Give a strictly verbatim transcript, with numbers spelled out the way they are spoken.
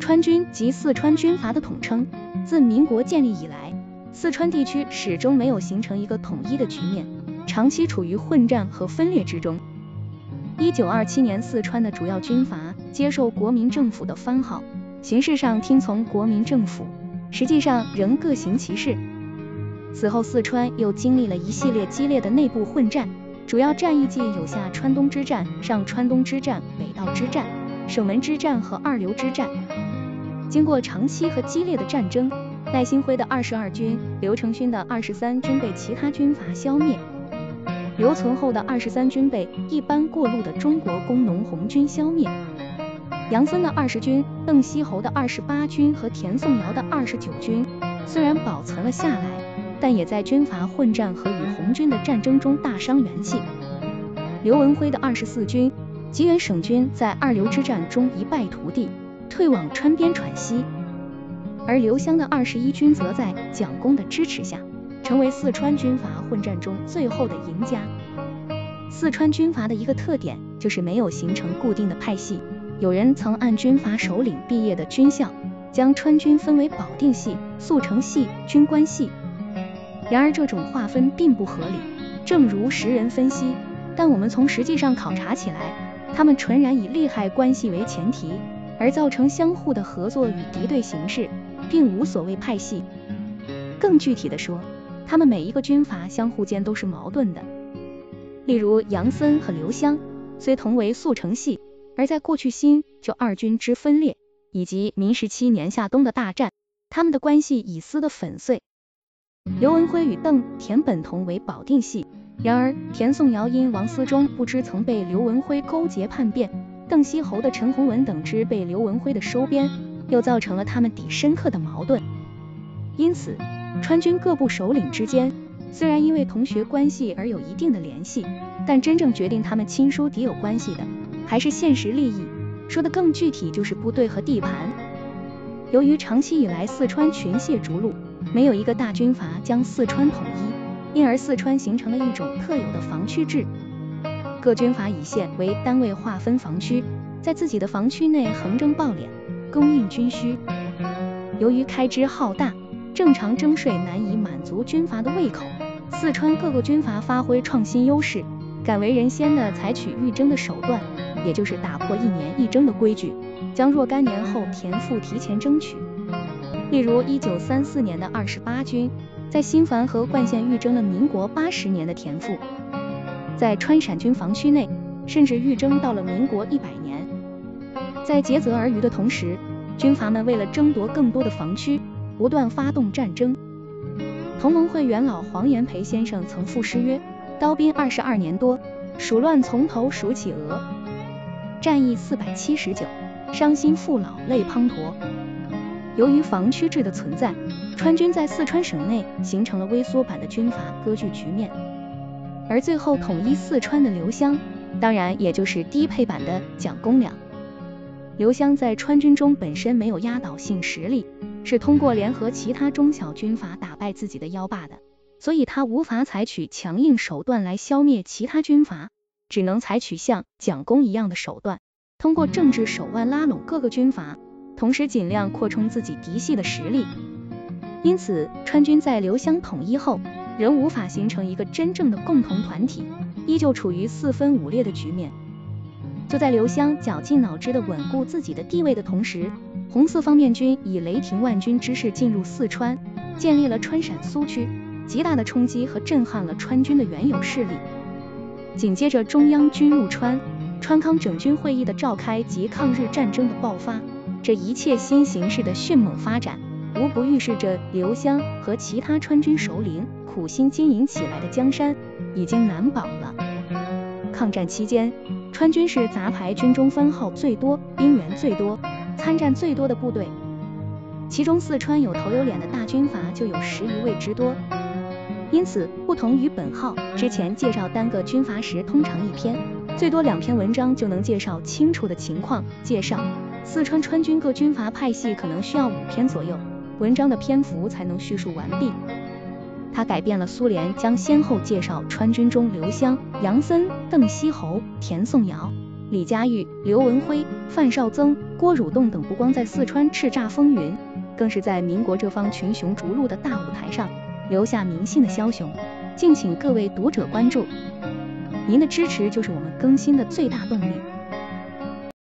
川军即四川军阀的统称。自民国建立以来，四川地区始终没有形成一个统一的局面，长期处于混战和分裂之中。一九二七年，四川的主要军阀接受国民政府的番号，形式上听从国民政府，实际上仍各行其事。此后，四川又经历了一系列激烈的内部混战，主要战役记有下川东之战、上川东之战、北道之战、守门之战和二流之战。经过长期和激烈的战争，赖兴辉的二十二军、刘承勋的二十三军被其他军阀消灭，留存后的二十三军被一般过路的中国工农红军消灭。杨森的二十军、邓锡侯的二十八军和田颂尧的二十九军虽然保存了下来，但也在军阀混战和与红军的战争中大伤元气。刘文辉的二十四军、吉原省军在二流之战中一败涂地，退往川边喘息，而刘湘的二十一军则在蒋公的支持下，成为四川军阀混战中最后的赢家。四川军阀的一个特点就是没有形成固定的派系，有人曾按军阀首领毕业的军校，将川军分为保定系、速成系、军官系。然而这种划分并不合理，正如时人分析，但我们从实际上考察起来，他们纯然以利害关系为前提，而造成相互的合作与敌对形式，并无所谓派系。更具体的说，他们每一个军阀相互间都是矛盾的。例如杨森和刘湘虽同为速成系，而在过去新旧二军之分裂，以及民十七年夏冬的大战，他们的关系已撕得粉碎。刘文辉与邓、田本同为保定系，然而田颂尧因王思忠不知曾被刘文辉勾结叛变，邓锡侯的陈洪文等之被刘文辉的收编，又造成了他们底深刻的矛盾。因此，川军各部首领之间虽然因为同学关系而有一定的联系，但真正决定他们亲疏敌友关系的，还是现实利益。说得更具体，就是部队和地盘。由于长期以来四川群泻逐鹿，没有一个大军阀将四川统一，因而四川形成了一种特有的防区制。各军阀以县为单位划分防区，在自己的防区内横征暴敛，供应军需。由于开支浩大，正常征税难以满足军阀的胃口，四川各个军阀发挥创新优势，敢为人先的采取预征的手段，也就是打破一年一征的规矩，将若干年后田赋提前争取。例如一九三四年的二十八军，在新繁和灌县预征了民国八十年的田赋，在川陕军防区内甚至预征到了民国一百年。在竭泽而渔的同时，军阀们为了争夺更多的防区，不断发动战争。同盟会元老黄炎培先生曾赋诗曰：刀兵二十二年多，蜀乱从头数起额，战役四百七十九，伤心父老泪滂沱。由于防区制的存在，川军在四川省内形成了微缩版的军阀割据局面，而最后统一四川的刘湘，当然也就是低配版的蒋公俩。刘湘在川军中本身没有压倒性实力，是通过联合其他中小军阀打败自己的妖霸的，所以他无法采取强硬手段来消灭其他军阀，只能采取像蒋公一样的手段，通过政治手腕拉拢各个军阀，同时尽量扩充自己嫡系的实力。因此，川军在刘湘统一后，仍无法形成一个真正的共同团体，依旧处于四分五裂的局面。就在刘湘绞尽脑汁地稳固自己的地位的同时，红四方面军以雷霆万钧之势进入四川，建立了川陕苏区，极大的冲击和震撼了川军的原有势力。紧接着中央军入川，川康整军会议的召开及抗日战争的爆发，这一切新形势的迅猛发展，无不预示着刘湘和其他川军首领苦心经营起来的江山已经难保了。抗战期间，川军是杂牌军中番号最多、兵员最多、参战最多的部队，其中四川有头有脸的大军阀就有十余位之多。因此，不同于本号之前介绍单个军阀时通常一篇，最多两篇文章就能介绍清楚的情况介绍，四川川军各军阀派系可能需要五篇左右文章的篇幅才能叙述完毕。他改变了苏联将先后介绍川军中刘湘、杨森、邓锡侯、田颂尧李佳玉、刘文辉、范绍曾、郭汝栋等不光在四川叱咤风云，更是在民国这方群雄逐鹿的大舞台上留下明星的枭雄。敬请各位读者关注，您的支持就是我们更新的最大动力。